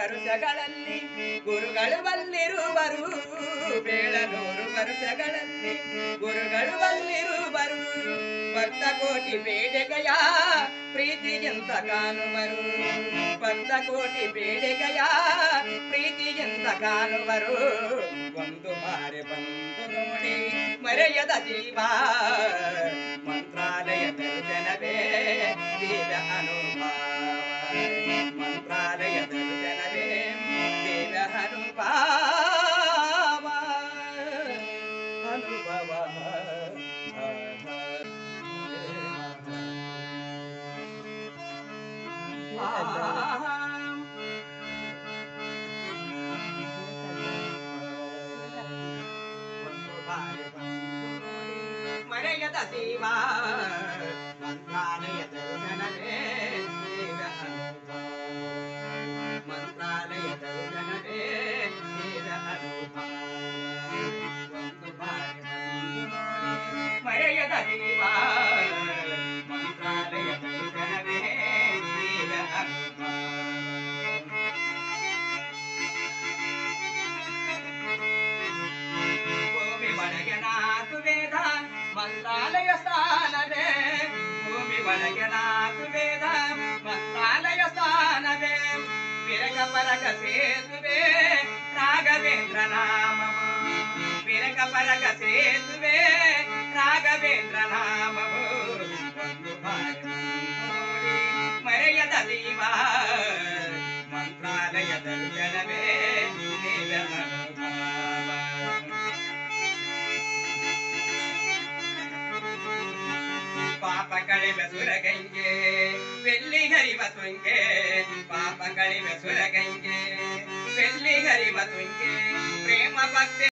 ವರುಷಗಳಲ್ಲಿ ಗುರುಗಳು ಬಲ್ಲಿರುವರು ಬೇಳನೂರು ವರುಷಗಳಲ್ಲಿ ಗುರುಗಳು ಬಲ್ಲಿರುವರು ಭಕ್ತ ಕೋಟಿ ಬೇಡಿಕೆಯ ಪ್ರೀತಿಗಿಂತ ಕಾಣುವರು ಭಕ್ತ ಕೋಟಿ ಬೇಡಿಕೆಯ ಪ್ರೀತಿಗಿಂತ ಕಾಣುವರು ಒಂದು ಬಾರಿ ಬಂದು ನೋಡಿ ಮರೆಯದ ಜೀವ ಮಂತ್ರಾಲಯ ದರ್ಶನವೇ ದಿವ್ಯ ಅನುಭವ ಮಂತ್ರಾಲಯ ದರ್ಶನವೇ ದಿವ್ಯ ಅನುಭವ ಅನುಭವ ಮರೆಯದ ದೇವ ಮಂತ್ರಾಲಯ ದರ್ಶನವೇ ದಿವ್ಯ ಅನುಭವ ಮಂತ್ರಾಲಯ ದರ್ಶನವೇ ದಿವ್ಯ ಅನುಭವ ಒಂದು ಬಾರಿ ಮರೆಯದ ದೇವ ಮಂತ್ರಾಲಯ ದರ್ಶನವೇ ದಿವ್ಯ ಅನುಭವ ಭೂಮಿ ಒಳಗೆ ನಾಲ್ಕು ವೇದ ಮಂತ್ರಾಲಯ ಸ್ಥಾನವೇ ಭೂಮಿ ಒಳಗೆ ನಾಲ್ಕು ವೇದ ಮಂತ್ರಾಲಯ ಸ್ಥಾನವೇ ವಿರಗ ಪರಗ ಸೇತುವೆ ರಾಘವೇಂದ್ರ ನಾಮವು ವಿರಗ ಪರಗ ಸೇತುವೆ ರಾಘವೇಂದ್ರ ನಾಮವು ಒಂದು ಬಾರಿ ನೋಡಿ ಮರೆಯದ ದೀವ ಮಂತ್ರಾಲಯ ದರ್ಶನವೇ ದಿವ್ಯ ಅನುಭವ ಪಾಪ ಕಳಿವ ಸುರಗಂಗೆ ಬೆಳ್ಳಿ ಹರಿವ ತುಂಗೆ ಪಾಪ ಕಳಿವ ಸುರಗಂಗೆ ಬೆಳ್ಳಿ ಹರಿವ ತುಂಗೆ ಪ್ರೇಮ ಭಕ್ತಿ